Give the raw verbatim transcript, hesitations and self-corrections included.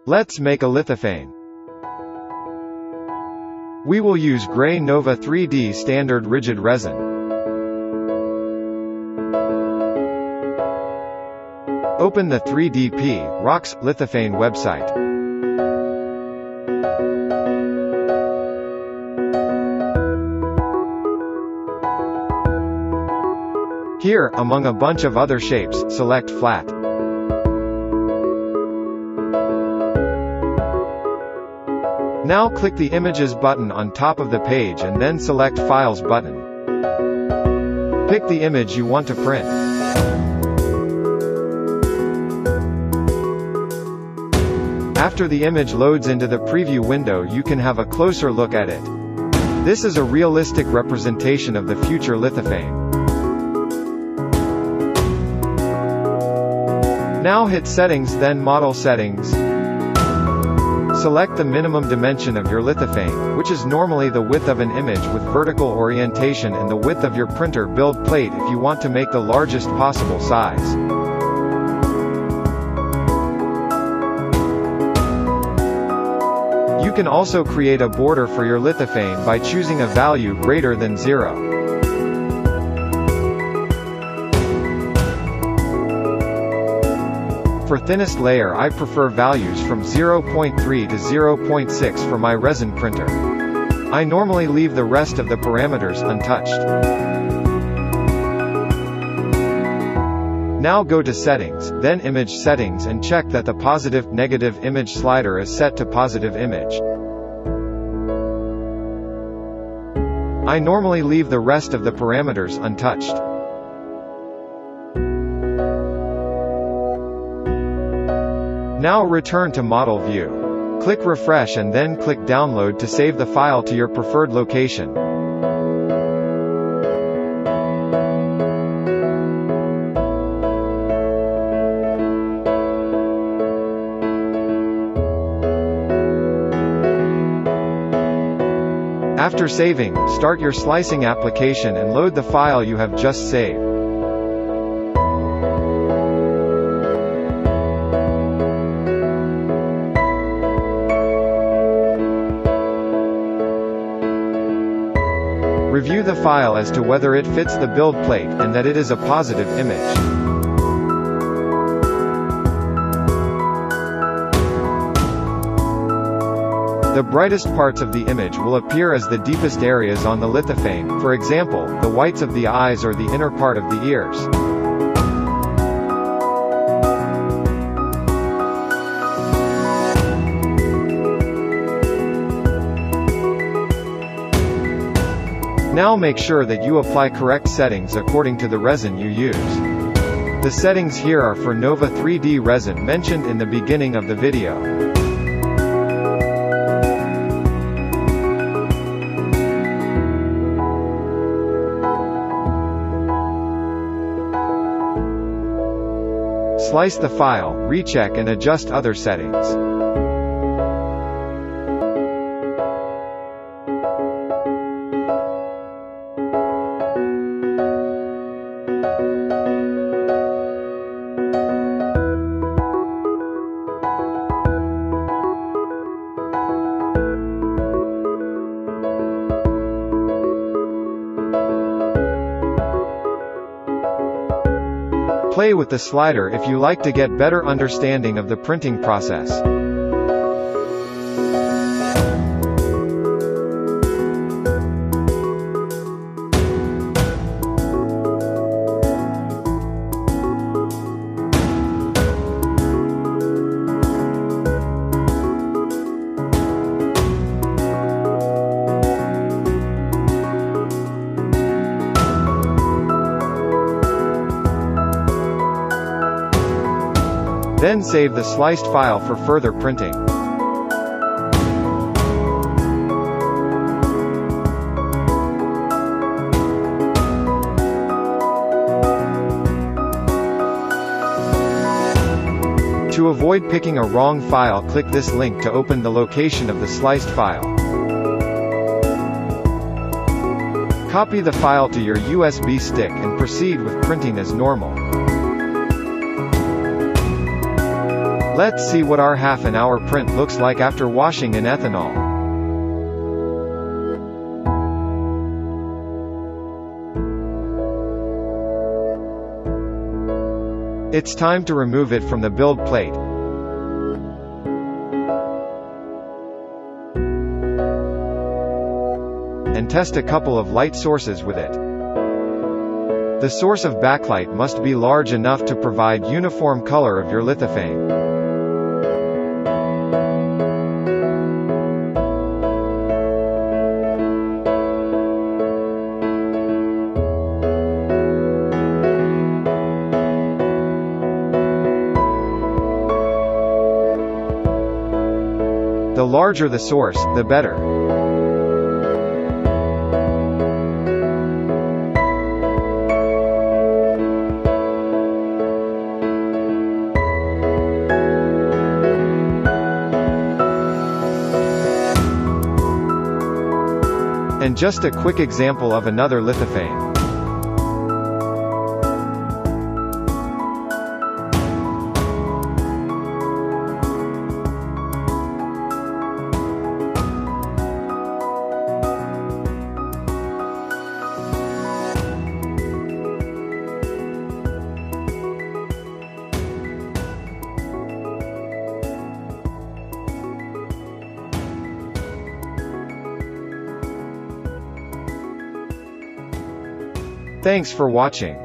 Let's make a lithophane. We will use gray Nova three D standard rigid resin. Open the three D P Rocks Lithophane website. Here, among a bunch of other shapes, select flat. Now click the Images button on top of the page and then select Files button. Pick the image you want to print. After the image loads into the preview window, you can have a closer look at it. This is a realistic representation of the future lithophane. Now hit Settings, then Model Settings. Select the minimum dimension of your lithophane, which is normally the width of an image with vertical orientation, and the width of your printer build plate if you want to make the largest possible size. You can also create a border for your lithophane by choosing a value greater than zero. For thinnest layer, I prefer values from zero point three to zero point six for my resin printer. I normally leave the rest of the parameters untouched. Now go to Settings, then Image Settings, and check that the positive, negative image slider is set to positive image. I normally leave the rest of the parameters untouched. Now return to Model View. Click Refresh and then click Download to save the file to your preferred location. After saving, start your slicing application and load the file you have just saved. Review the file as to whether it fits the build plate, and that it is a positive image. The brightest parts of the image will appear as the deepest areas on the lithophane, for example, the whites of the eyes or the inner part of the ears. Now make sure that you apply correct settings according to the resin you use. The settings here are for Nova three D resin mentioned in the beginning of the video. Slice the file, recheck and adjust other settings. Play with the slider if you like to get better understanding of the printing process. Then save the sliced file for further printing. To avoid picking a wrong file, click this link to open the location of the sliced file. Copy the file to your U S B stick and proceed with printing as normal. Let's see what our half an hour print looks like after washing in ethanol. It's time to remove it from the build plate. And test a couple of light sources with it. The source of backlight must be large enough to provide uniform color of your lithophane. The larger the source, the better. And just a quick example of another lithophane. Thanks for watching.